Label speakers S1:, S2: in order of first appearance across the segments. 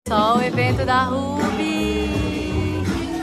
S1: Só o evento da Ruby.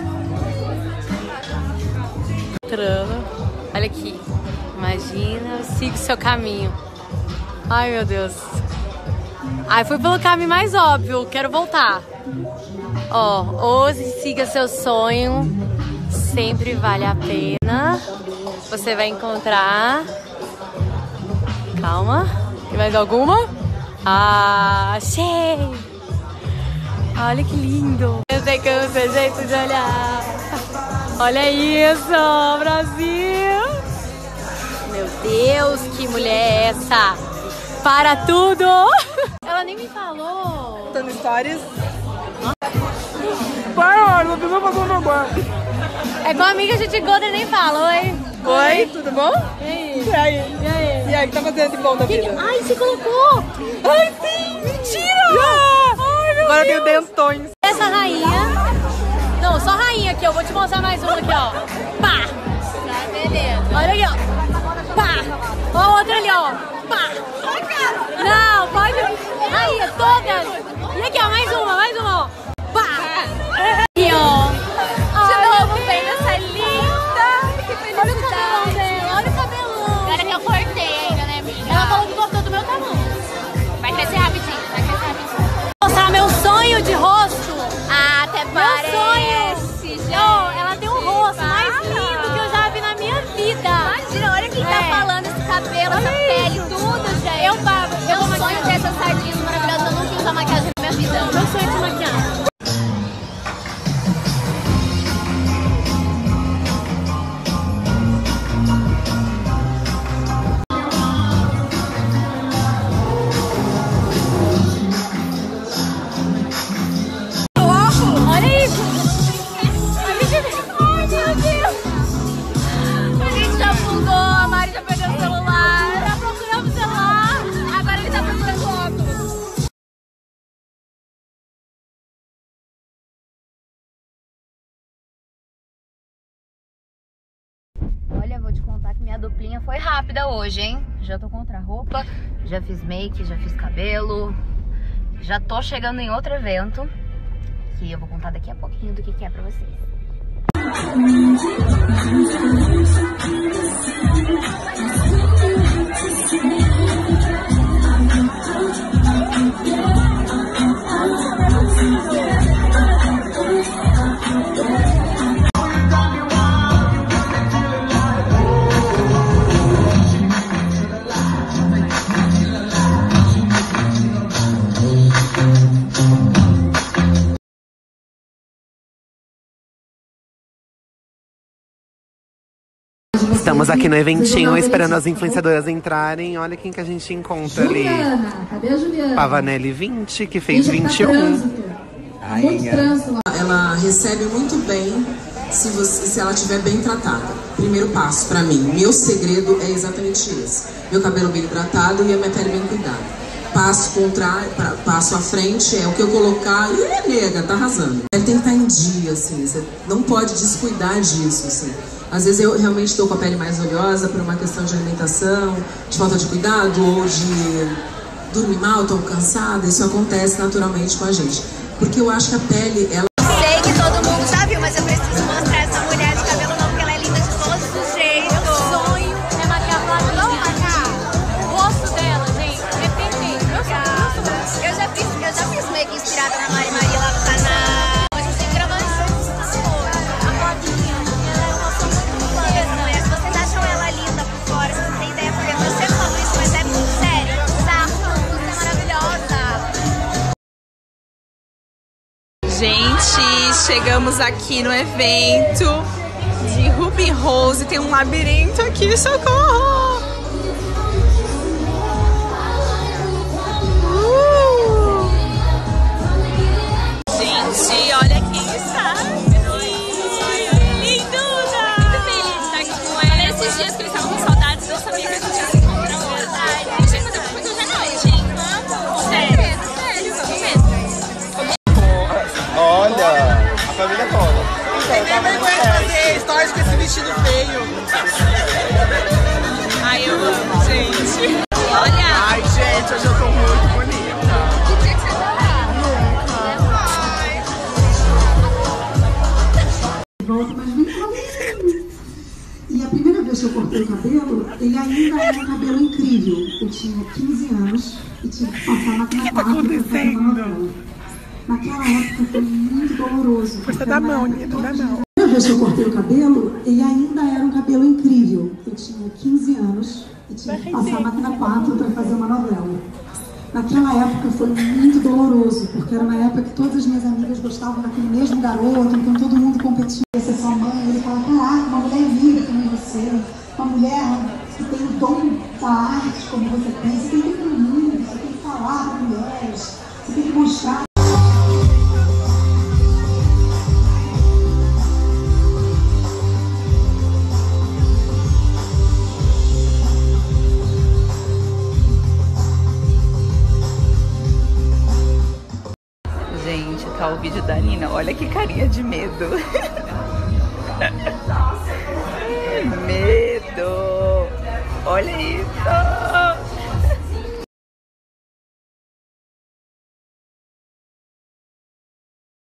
S1: Olha aqui. Imagina, siga o seu caminho. Ai, meu Deus. Ai, fui pelo caminho mais óbvio. Quero voltar. Ó, ouse, siga seu sonho. Sempre vale a pena. Você vai encontrar. Calma. Tem mais alguma? Ah, achei! Olha que lindo! Eu sei que é o seu jeito de olhar. Olha isso, Brasil! Meu Deus, que mulher é essa? Para tudo! Ela nem me falou.
S2: Tô no stories. Para, não precisa fazer um negócio.
S1: É com a amiga, a gente encontra e nem fala. Oi.
S2: Oi, tudo bom?
S1: E aí?
S2: E aí?
S1: E aí?
S2: E aí, o que tá fazendo de bom da vida?
S1: Ai, você colocou!
S2: Ai, sim!
S1: Mentira! Ai, meu
S2: Agora eu
S1: Deus.
S2: tenho dentões.
S1: Essa rainha... Não, só rainha aqui, eu vou te mostrar mais uma aqui, ó. Pá! Tá, beleza. Olha aqui, ó. Pá! Ó a outra ali, ó. Pá! Não, pode... Rainha, todas! E aqui, ó, mais uma, ó. Pá! Aqui, ó. De novo, vem essa linda! Que felicidade! Olha o cabelão dela, olha o cabelão!
S3: Agora que eu cortei ainda, né, amiga?
S1: Ela falou que cortou do meu tamanho.
S3: Vai crescer rapidinho, vai crescer rapidinho.
S1: Vou mostrar meu sonho de rosto.
S3: Ah, até
S1: Meu sonho. Oh, ela tem um rosto mais lindo que eu já vi na minha vida.
S3: Imagina, olha quem tá falando, esse cabelo, essa pele, tudo, gente.
S1: Eu pago.
S3: Meu sonho é ter essas sardinhas maravilhosas, eu nunca fiz a maquiagem na minha vida.
S1: Meu sonho de maquiagem. Olha isso. Ai, meu Deus.
S3: A gente já fundou, a Mari já perdeu o celular.
S1: Tá procurando o celular.
S3: Agora ele tá procurando o óculos. Olha, vou te contar que minha duplinha foi rápida hoje, hein? Já tô contra a roupa, já fiz make, já fiz cabelo. Já tô chegando em outro evento, que eu vou contar daqui a pouquinho do que é pra vocês.
S2: Estamos aqui no eventinho esperando as influenciadoras entrarem. Olha quem que a gente encontra ali.
S4: Cadê a Juliana?
S2: Pavanelli 20, que fez 21.
S5: Ela recebe muito bem se ela estiver bem tratada. Primeiro passo pra mim, meu segredo é exatamente esse. Meu cabelo bem hidratado e a minha pele bem cuidada. Passo contrário, passo à frente é o que eu colocar e nega, tá arrasando. Tem que estar em dia, assim, você não pode descuidar disso, assim. Às vezes eu realmente estou com a pele mais oleosa por uma questão de alimentação, de falta de cuidado ou de dormir mal, estou cansada. Isso acontece naturalmente com a gente. Porque eu acho que a pele, ela...
S3: Sei que todo mundo já viu, mas eu preciso mostrar essa mulher de cabelo novo, porque ela é linda de todos os jeitos.
S1: Meu sonho é maquiar a Flavinha.
S3: Vamos marcar?
S1: O rosto dela, gente, é perfeito.
S3: Eu já fiz meio que inspirada na Mari Maria lá no canal. A gente tem que gravar juntos essas coisas. A Flavinha, ela é uma pessoa muito mulher. Se vocês acham ela linda por fora, vocês não têm ideia porque eu sempre falo isso, mas é muito sério. Tá? Você é maravilhosa.
S6: Gente, chegamos aqui no evento de Ruby Rose. Tem um labirinto aqui, socorro! Gente, olha quem está aqui! Lindona! Muito feliz de estar aqui com ela. Esses dias que eles estavam com saudades, eu sabia que a gente ia se encontrar hoje. A gente vai fazer uma coisa hoje à noite, hein? Sério, vamos mesmo.
S7: Olha, a família toda.
S2: Tem nem vergonha de fazer stories com esse vestido feio.
S6: Ai, eu amo, gente. Olha!
S2: Ai, gente, hoje eu tô muito bonita.
S3: Que dia que você tá lá?
S2: Nunca.
S4: que eu cortei o cabelo, ele ainda era um cabelo incrível. Eu tinha 15 anos e tive que passar na máquina 4 para fazer uma novela. Naquela época foi muito doloroso.
S2: Força da mão, Nito, da mão.
S4: A primeira vez que eu cortei o cabelo, ele ainda era um cabelo incrível. Eu tinha 15 anos e tive que passar na máquina 4 para fazer uma novela. Naquela época foi muito doloroso, porque era uma época que todas as minhas amigas gostavam daquele mesmo garoto, então todo mundo competia. Essa é sua mãe, ele fala, caraca, uma mulher linda como você, uma mulher que tem o dom da arte como você tem, você tem que ir pro mundo, você tem que falar com mulheres, você tem que mostrar.
S8: Gente, tá o vídeo da Nina. Olha que carinha de medo. Medo. Olha isso.